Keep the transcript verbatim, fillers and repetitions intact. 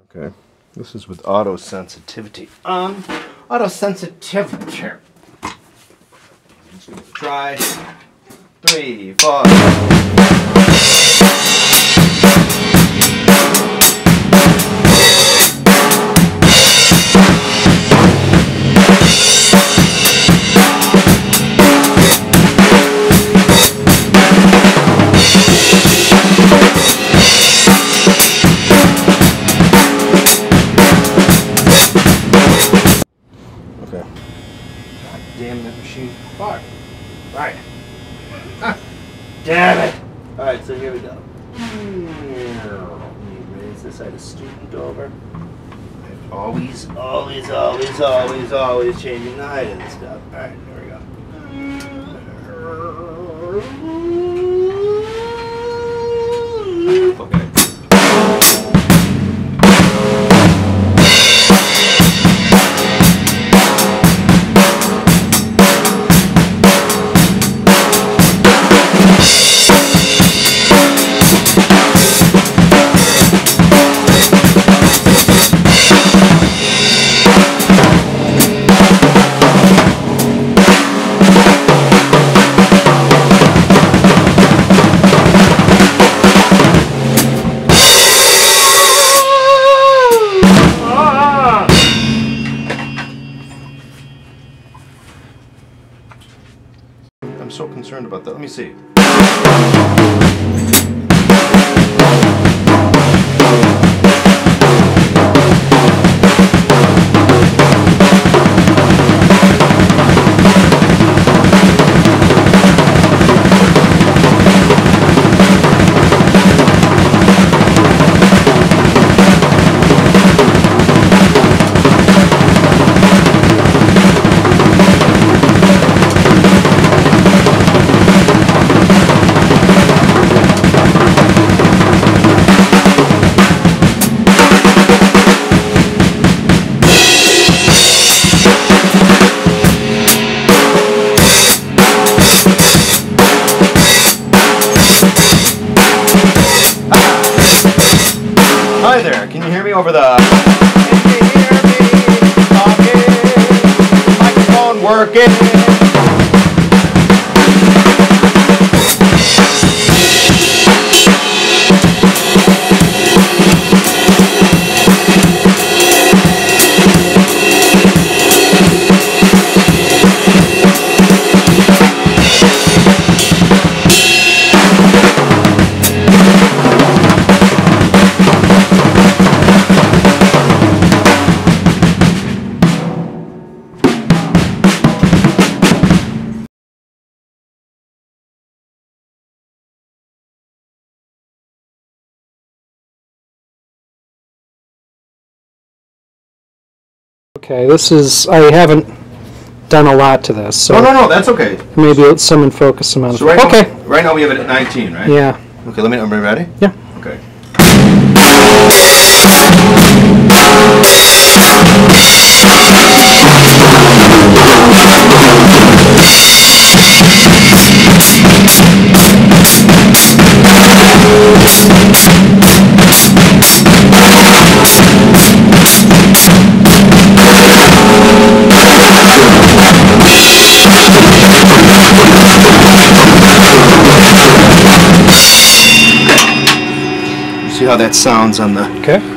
Okay, this is with auto sensitivity on. Auto sensitivity. Let's give it a try. Three, four. Okay. God damn that machine. Fuck. Right. Ah, damn it. Alright, so here we go. Let me raise this. I had a student over. I'm always, always, always, always, always changing the height of this stuff. Alright, here we go. Okay. I'm so concerned about that. Let me see. Hi there, can you hear me over the... Can you hear me talking? Microphone working? Okay, this is, I haven't done a lot to this, so No, no, no, that's okay. maybe it's some in focus amount of So right okay. Now, right now we have it at nineteen, right? Yeah. Okay, let me know. Are we ready? Yeah. Okay. See how that sounds on the... Okay.